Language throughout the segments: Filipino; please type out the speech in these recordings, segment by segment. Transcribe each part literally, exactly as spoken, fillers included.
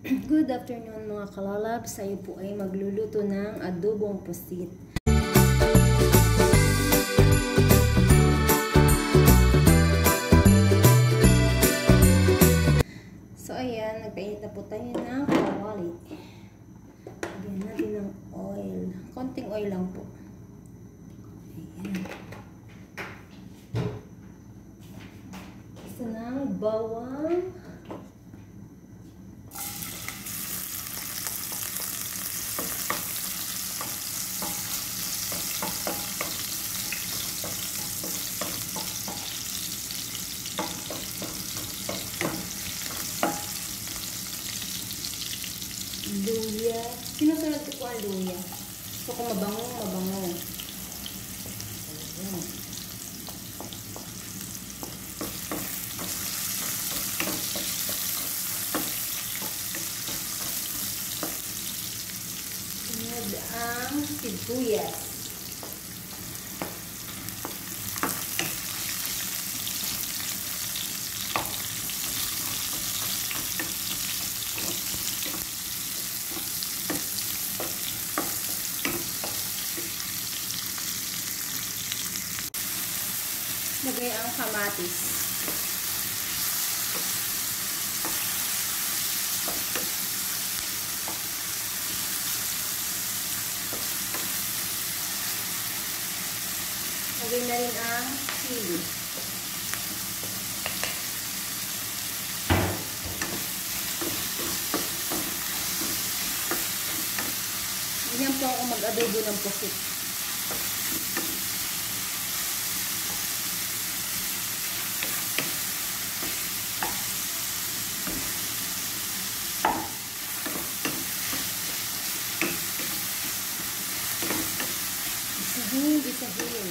Good afternoon mga kalalab. Sayo po ay magluluto ng adobong pusit. So ayan, nagpainit na po tayo ng kawali. Lagyan natin ng oil. Konting oil lang po. Ayan. Isa ng bawang. Luya. Sinusunod ko po ang luya. Gusto ko mabango, mabango. Ayan. Sunod ang sibuyas. Lagay ang kamatis. Lagay na rin ang chili. Ganyan po ako mag-adobo ng pusit. Bisahin, bisahin.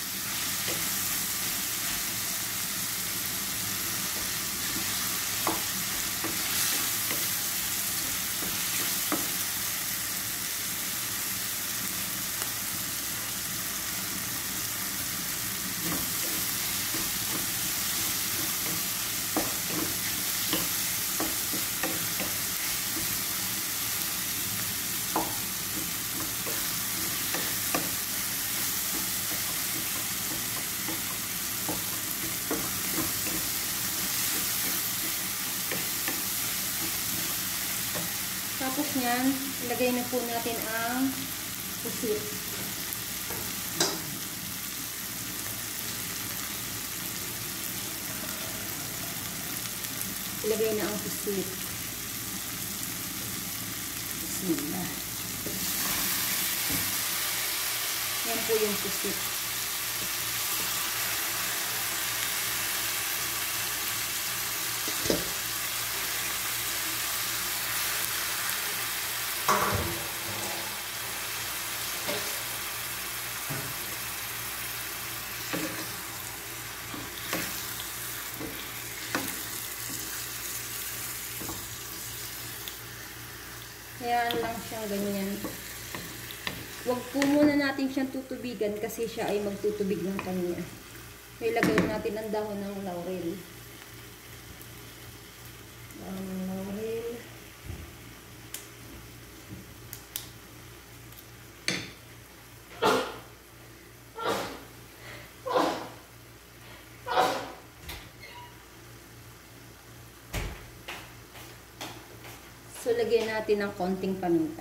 Tapos nyan, ilagay na po natin ang pusit. Ilagay na ang pusit. Bismillah. Yan po yung pusit. Kaya lang siyang ganyan. Huwag po muna natin siyang tutubigan kasi siya ay magtutubig ng kanya. So, ilagay natin ang dahon ng laurel. Dahon ng laurel. So, lagyan natin ng konting paminta.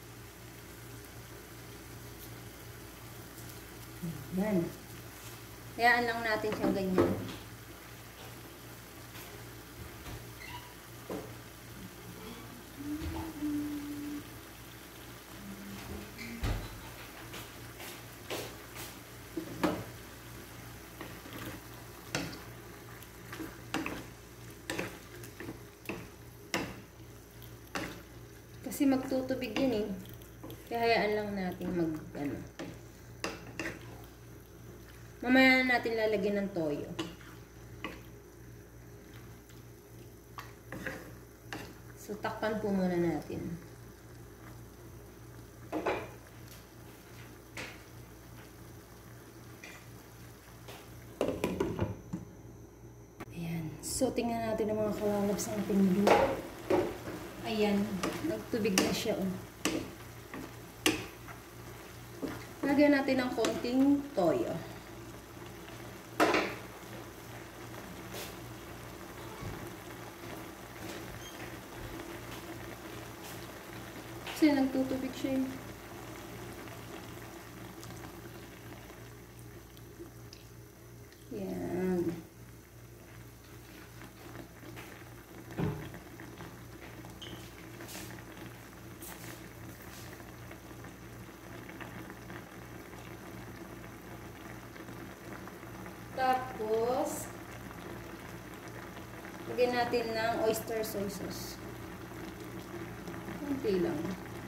Yan. Hayaan lang natin siyang ganyan. Kasi magtutubig yun eh. Kaya hayaan lang natin mag, ano. Mamaya na natin lalagyan ng toyo. So, takpan po muna natin. Ayan. So, tingnan natin ang mga kalalabs ng ating luto. Ayan. Ayan, nagtubig na siya. Oh. Lagyan natin ng konting toyo. Kasi nagtutubig siya. Yan. Tapos, lagyan natin ng oyster soy sauce. Kunti lang.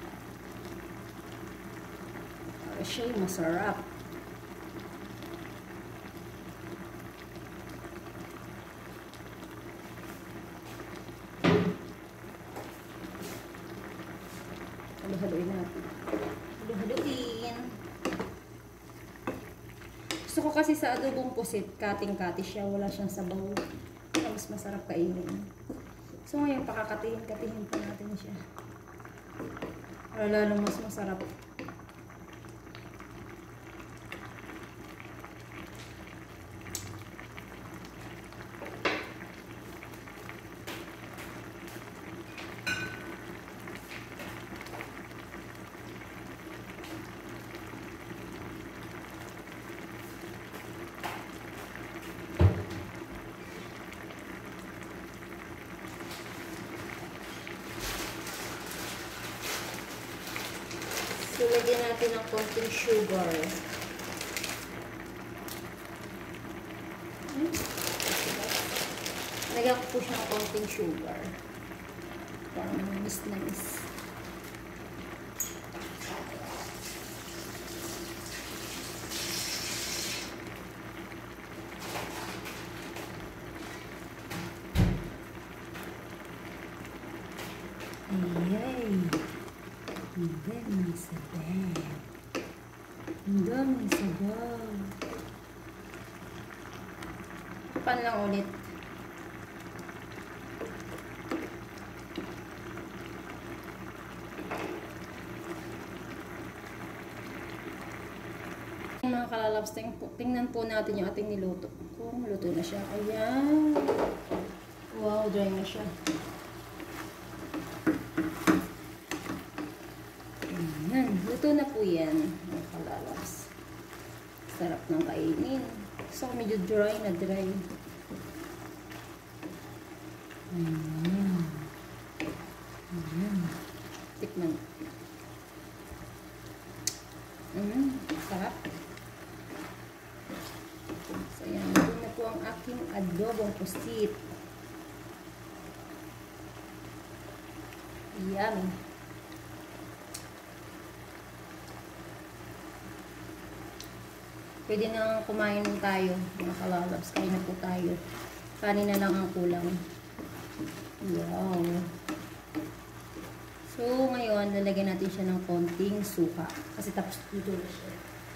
Para siya'y masarap. Halo-haloin natin. Halo-haloin. Gusto ko kasi sa adobong pusit, kating-kati siya. Wala siyang sabaw. Mas masarap kainin. So ngayon, pakakatihin-katihin pa natin siya. Para lalo mas masarap. So, lagyan natin ng konting sugar. Hmm? Lagyan ko po siya ng konting sugar. Para manis-nanis. Ayay! Ang dami sabaw. Ang dami sabaw. Pan lang ulit. Mga kalalabs, tingnan po natin yung ating niluto. Kung luto na siya. Ayan. Wow, dry na siya. Ayan, luto na po yan. Mga kalalabs. Sarap ng kainin. So, medyo dry na dry. Ayan. Ayan. Tikman. Ayan, sarap. So, ayan. Luto na po ang aking adobong pusit. Yummy. Pwede na kumain tayo, mga kalalabs. Kain na po tayo. Kanin na lang ang kulang. Wow. So, ngayon, lalagyan natin siya ng konting suka. Kasi tapos dito na siya.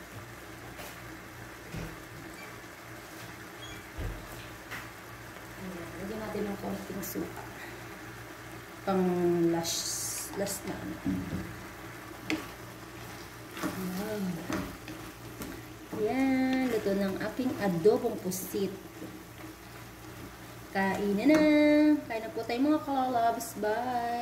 Ayan, lagyan natin ng konting suka. Pang last, last na. Wow. Yan, luto ng aking adobong pusit. Kain na na. Kain na po tayo mga kalalabs. Bye!